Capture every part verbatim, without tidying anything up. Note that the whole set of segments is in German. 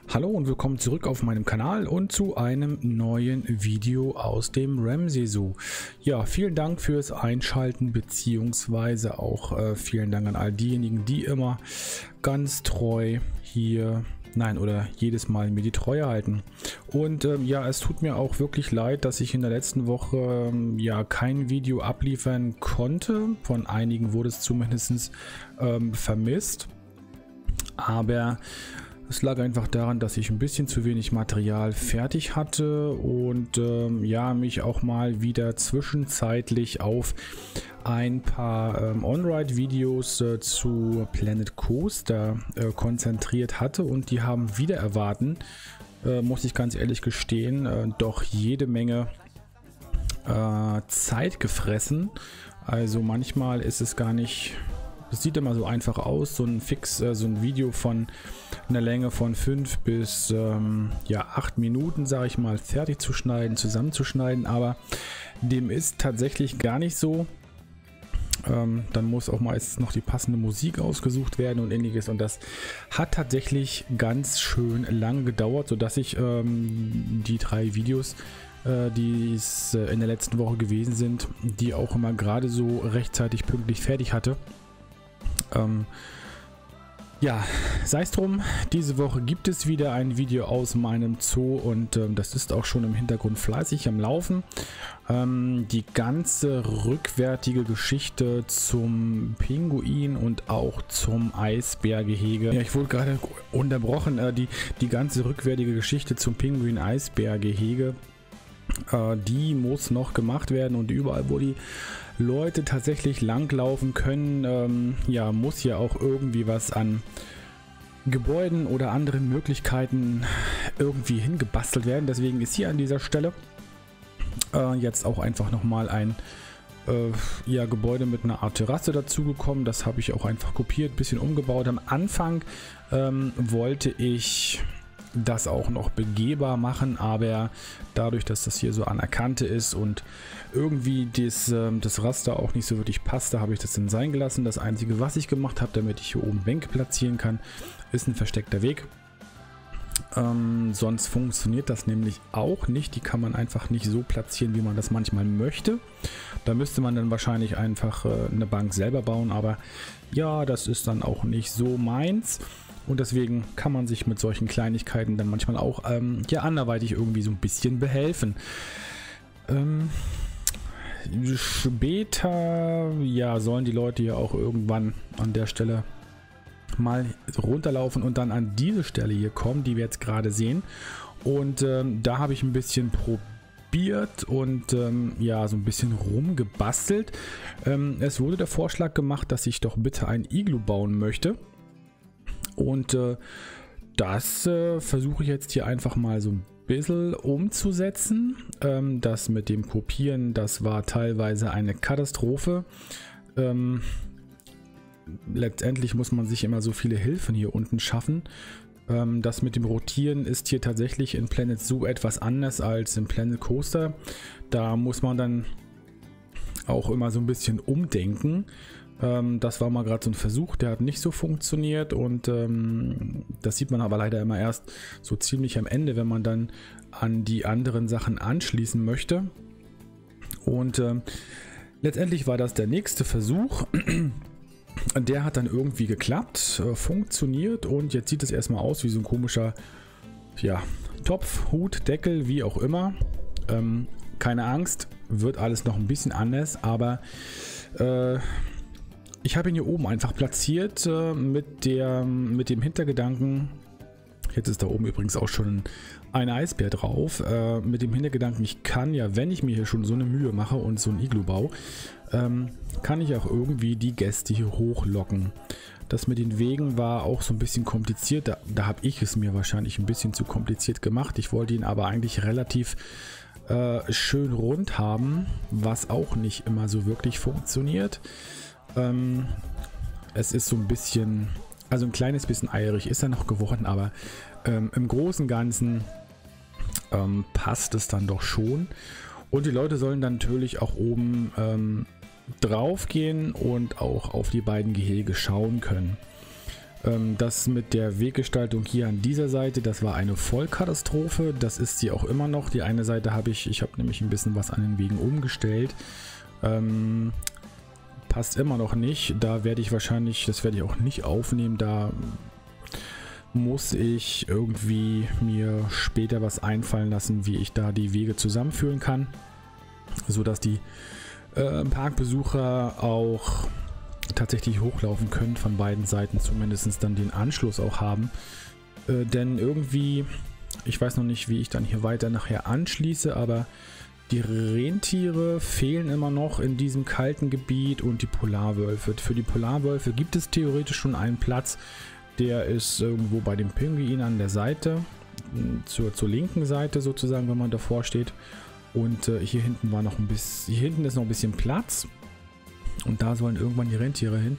Hallo und willkommen zurück auf meinem Kanal und zu einem neuen Video aus dem Ramsey Zoo. Ja, vielen Dank fürs Einschalten beziehungsweise auch äh, vielen Dank an all diejenigen, die immer ganz treu hier, nein oder jedes Mal mir die Treue halten. Und ähm, ja, es tut mir auch wirklich leid, dass ich in der letzten Woche ähm, ja kein Video abliefern konnte. Von einigen wurde es zumindest ähm, vermisst, aber es lag einfach daran, dass ich ein bisschen zu wenig Material fertig hatte und ähm, ja, mich auch mal wieder zwischenzeitlich auf ein paar ähm, On-Ride-Videos äh, zu Planet Coaster äh, konzentriert hatte, und die haben wieder erwarten, äh, muss ich ganz ehrlich gestehen, äh, doch jede Menge äh, Zeit gefressen. Also manchmal ist es gar nicht... Es sieht immer so einfach aus, so ein Fix, äh, so ein Video von einer Länge von fünf bis ähm, ja, acht Minuten, sage ich mal, fertig zu schneiden, zusammenzuschneiden, aber dem ist tatsächlich gar nicht so. Ähm, dann muss auch meistens noch die passende Musik ausgesucht werden und ähnliches, und das hat tatsächlich ganz schön lang gedauert, sodass ich ähm, die drei Videos, äh, die es äh, in der letzten Woche gewesen sind, die auch immer gerade so rechtzeitig pünktlich fertig hatte. Ähm, ja, sei es drum, diese Woche gibt es wieder ein Video aus meinem Zoo, und ähm, das ist auch schon im Hintergrund fleißig am Laufen. Ähm, die ganze rückwärtige Geschichte zum Pinguin und auch zum Eisbärgehege. Ja, ich wurde gerade unterbrochen. Äh, die, die ganze rückwärtige Geschichte zum Pinguin-Eisbärgehege, äh, die muss noch gemacht werden, und überall, wo die Leute tatsächlich langlaufen können, ähm, ja, muss ja auch irgendwie was an Gebäuden oder anderen Möglichkeiten irgendwie hingebastelt werden. Deswegen ist hier an dieser Stelle äh, jetzt auch einfach nochmal ein äh, ja, Gebäude mit einer Art Terrasse dazugekommen. Das habe ich auch einfach kopiert, bisschen umgebaut. Am Anfang ähm, wollte ich das auch noch begehbar machen, aber dadurch, dass das hier so an der Kante ist und irgendwie das, äh, das Raster auch nicht so wirklich passte, habe ich das dann sein gelassen. Das Einzige, was ich gemacht habe, damit ich hier oben Bänke platzieren kann, ist ein versteckter Weg. Ähm, sonst funktioniert das nämlich auch nicht. Die kann man einfach nicht so platzieren, wie man das manchmal möchte. Da müsste man dann wahrscheinlich einfach äh, eine Bank selber bauen, aber ja, das ist dann auch nicht so meins. Und deswegen kann man sich mit solchen Kleinigkeiten dann manchmal auch ähm, ja, anderweitig irgendwie so ein bisschen behelfen. Ähm, später ja, sollen die Leute ja auch irgendwann an der Stelle mal runterlaufen und dann an diese Stelle hier kommen, die wir jetzt gerade sehen. Und ähm, da habe ich ein bisschen probiert und ähm, ja, so ein bisschen rumgebastelt. Ähm, es wurde der Vorschlag gemacht, dass ich doch bitte ein Iglu bauen möchte. Und äh, das äh, versuche ich jetzt hier einfach mal so ein bisschen umzusetzen. Ähm, das mit dem Kopieren, das war teilweise eine Katastrophe. Ähm, letztendlich muss man sich immer so viele Hilfen hier unten schaffen. Ähm, das mit dem Rotieren ist hier tatsächlich in Planet Zoo etwas anders als in Planet Coaster. Da muss man dann auch immer so ein bisschen umdenken. Das war mal gerade so ein Versuch, der hat nicht so funktioniert, und ähm, das sieht man aber leider immer erst so ziemlich am Ende, wenn man dann an die anderen Sachen anschließen möchte. Und ähm, letztendlich war das der nächste Versuch. Der hat dann irgendwie geklappt, äh, funktioniert, und jetzt sieht es erstmal aus wie so ein komischer, ja, Topf, Hut, Deckel, wie auch immer. Ähm, keine Angst, wird alles noch ein bisschen anders, aber äh, ich habe ihn hier oben einfach platziert äh, mit, der, mit dem Hintergedanken, jetzt ist da oben übrigens auch schon ein Eisbär drauf, äh, mit dem Hintergedanken, ich kann ja, wenn ich mir hier schon so eine Mühe mache und so ein Iglu baue, ähm, kann ich auch irgendwie die Gäste hier hochlocken. Das mit den Wegen war auch so ein bisschen kompliziert, da, da habe ich es mir wahrscheinlich ein bisschen zu kompliziert gemacht. Ich wollte ihn aber eigentlich relativ äh, schön rund haben, was auch nicht immer so wirklich funktioniert. Ähm, es ist so ein bisschen, also ein kleines bisschen eierig ist er noch geworden, aber ähm, im Großen und Ganzen ähm, passt es dann doch schon. Und die Leute sollen dann natürlich auch oben ähm, drauf gehen und auch auf die beiden Gehege schauen können. Ähm, das mit der Weggestaltung hier an dieser Seite, das war eine Vollkatastrophe. Das ist sie auch immer noch. Die eine Seite habe ich, ich habe nämlich ein bisschen was an den Wegen umgestellt. Ähm, passt immer noch nicht. Da werde ich wahrscheinlich, das werde ich auch nicht aufnehmen. Da muss ich irgendwie mir später was einfallen lassen, wie ich da die Wege zusammenführen kann, sodass die äh, Parkbesucher auch tatsächlich hochlaufen können von beiden Seiten, zumindest dann den Anschluss auch haben. Äh, denn irgendwie, ich weiß noch nicht, wie ich dann hier weiter nachher anschließe, aber die Rentiere fehlen immer noch in diesem kalten Gebiet und die Polarwölfe. Für die Polarwölfe gibt es theoretisch schon einen Platz, der ist irgendwo bei dem Pinguin an der Seite, zur, zur linken Seite sozusagen, wenn man davor steht. Und äh, hier hinten war noch ein bisschen, hier hinten ist noch ein bisschen Platz. Und da sollen irgendwann die Rentiere hin.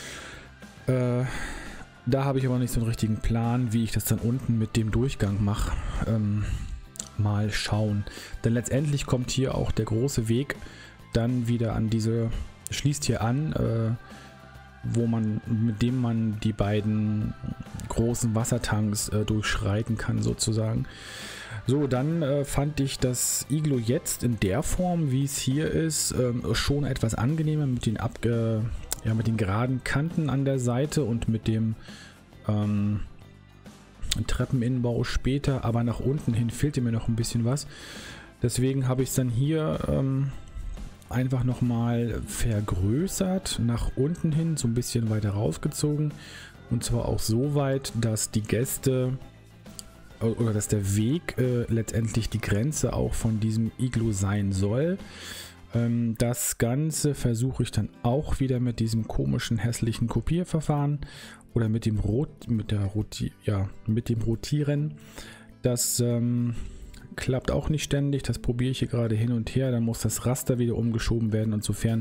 Äh, da habe ich aber nicht so einen richtigen Plan, wie ich das dann unten mit dem Durchgang mache. Ähm, mal schauen. Denn letztendlich kommt hier auch der große Weg dann wieder an diese, schließt hier an, äh, wo man, mit dem man die beiden großen Wassertanks äh, durchschreiten kann sozusagen. So, dann äh, fand ich das Iglo jetzt in der Form, wie es hier ist, äh, schon etwas angenehmer mit den, ab, äh, ja, mit den geraden Kanten an der Seite und mit dem ähm, Treppeninnenbau später, aber nach unten hin fehlte mir noch ein bisschen was. Deswegen habe ich es dann hier ähm, einfach nochmal vergrößert, nach unten hin, so ein bisschen weiter rausgezogen. Und zwar auch so weit, dass die Gäste oder dass der Weg äh, letztendlich die Grenze auch von diesem Iglo sein soll. Ähm, das Ganze versuche ich dann auch wieder mit diesem komischen, hässlichen Kopierverfahren oder mit dem Rot, mit der Roti, ja, mit dem Rotieren. Das ähm, klappt auch nicht ständig, das probiere ich hier gerade hin und her, dann muss das Raster wieder umgeschoben werden und sofern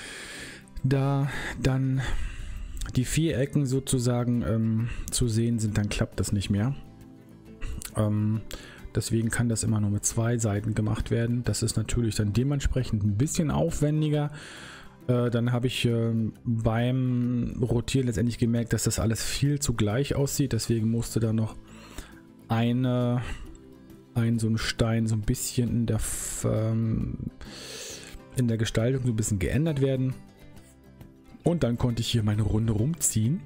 da dann die Vierecken sozusagen ähm, zu sehen sind, dann klappt das nicht mehr. Ähm, deswegen kann das immer nur mit zwei Seiten gemacht werden. Das ist natürlich dann dementsprechend ein bisschen aufwendiger. Äh, dann habe ich äh, beim Rotieren letztendlich gemerkt, dass das alles viel zu gleich aussieht, deswegen musste da noch eine ein so ein Stein so ein bisschen in der, ähm, in der Gestaltung so ein bisschen geändert werden. Und dann konnte ich hier meine Runde rumziehen.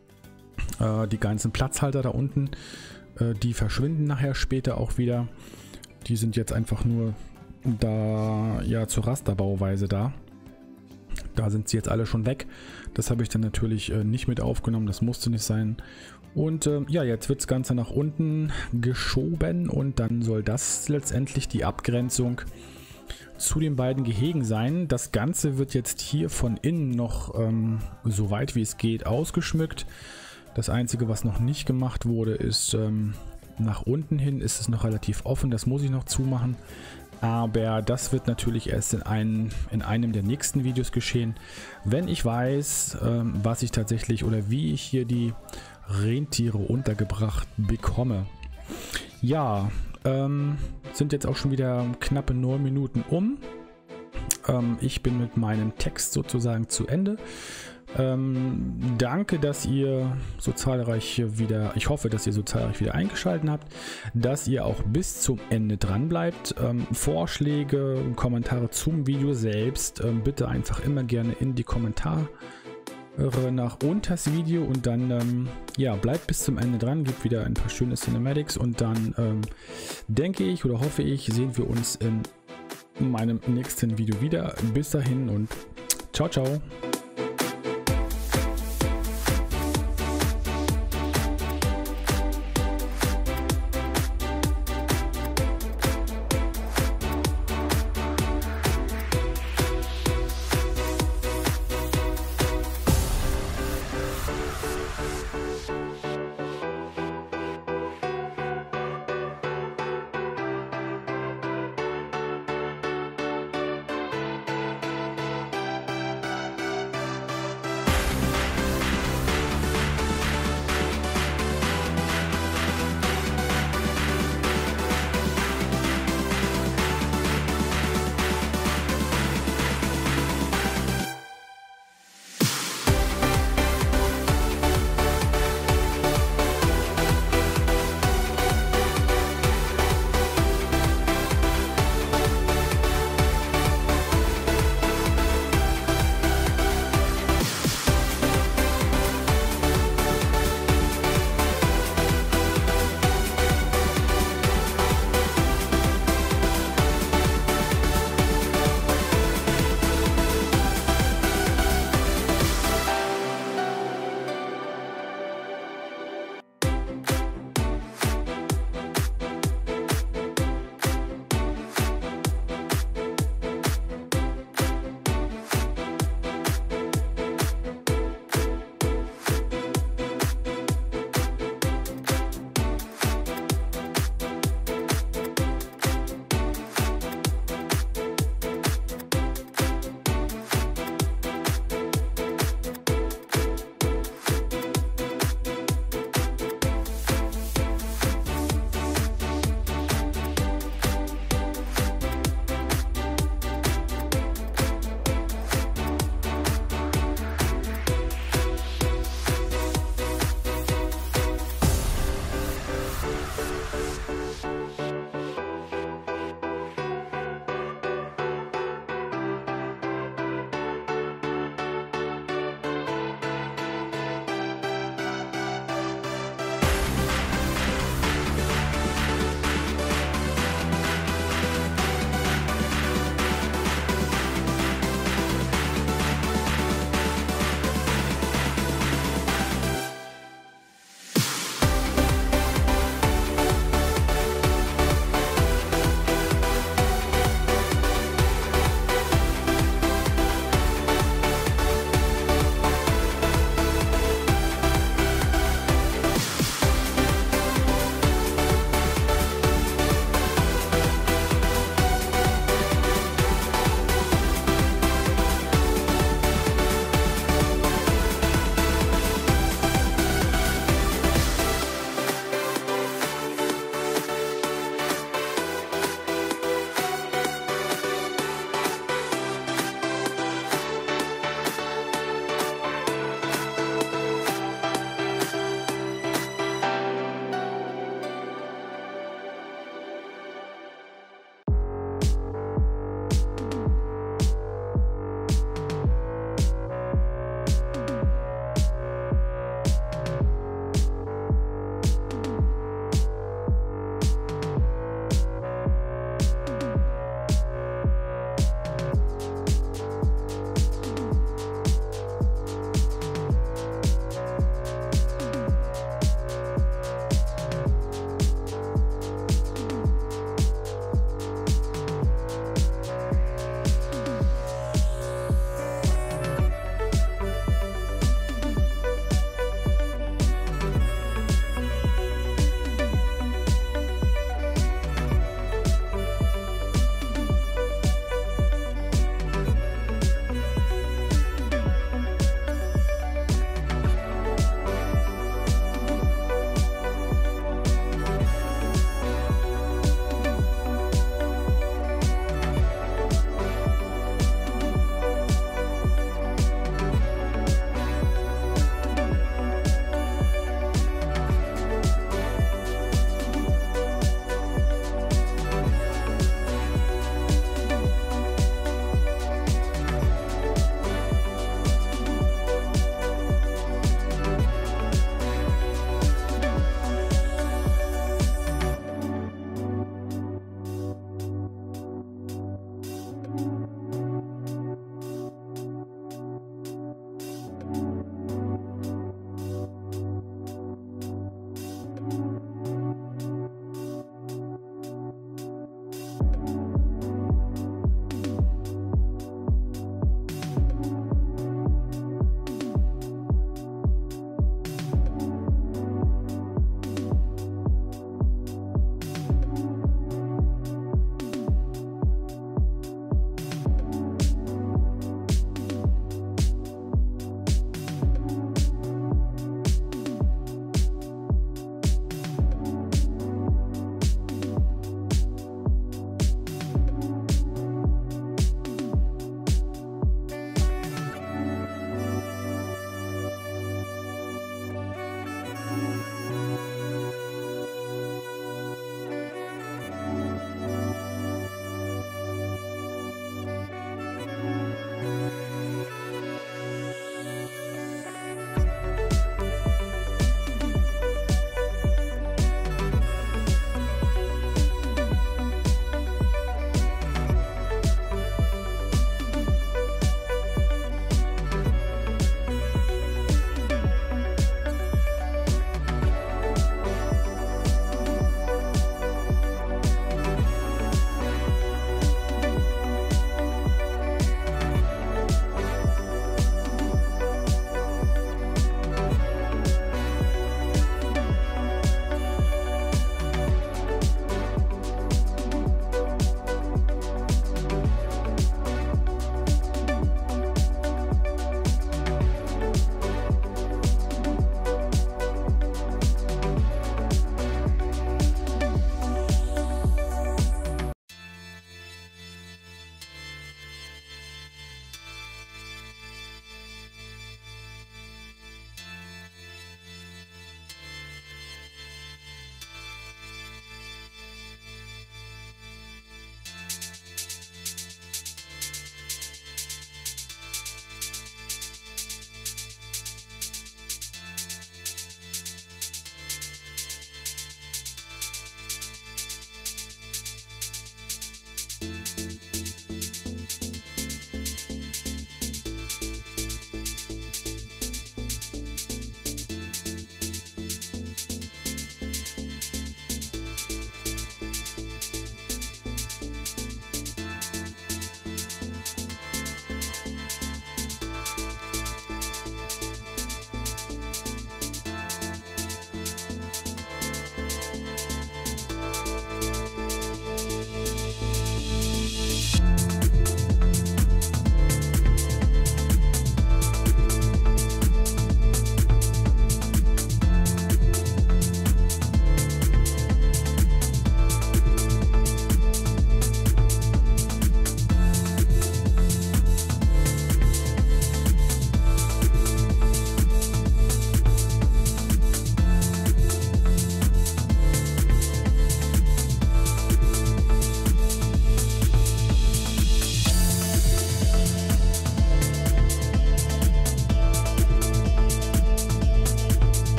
Äh, die ganzen Platzhalter da unten, äh, die verschwinden nachher später auch wieder. Die sind jetzt einfach nur da, ja, zur Rasterbauweise da. Da sind sie jetzt alle schon weg. Das habe ich dann natürlich äh, nicht mit aufgenommen. Das musste nicht sein. Und äh, ja, jetzt wird das Ganze nach unten geschoben und dann soll das letztendlich die Abgrenzung zu den beiden Gehegen sein. Das Ganze wird jetzt hier von innen noch ähm, so weit wie es geht ausgeschmückt. Das Einzige, was noch nicht gemacht wurde, ist ähm, nach unten hin ist es noch relativ offen. Das muss ich noch zumachen. Aber das wird natürlich erst in einem, in einem der nächsten Videos geschehen, wenn ich weiß, ähm, was ich tatsächlich oder wie ich hier die Rentiere untergebracht bekomme. Ja, ähm, sind jetzt auch schon wieder knappe neun Minuten um. Ähm, ich bin mit meinem Text sozusagen zu Ende. Ähm, danke, dass ihr so zahlreich wieder, ich hoffe, dass ihr so zahlreich wieder eingeschaltet habt, dass ihr auch bis zum Ende dran bleibt. Ähm, Vorschläge, Kommentare zum Video selbst, ähm, bitte einfach immer gerne in die Kommentare nach unter das Video und dann ähm, ja, bleibt bis zum Ende dran, gibt wieder ein paar schöne Cinematics und dann ähm, denke ich oder hoffe ich, sehen wir uns in meinem nächsten Video wieder. Bis dahin und ciao, ciao.